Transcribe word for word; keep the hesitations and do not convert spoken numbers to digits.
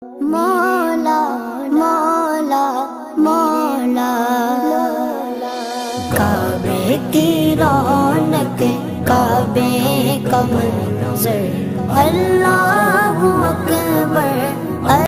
मौला मौला मौला, काबे की रौनक काबे का मंजर, अल्लाहु अकबर।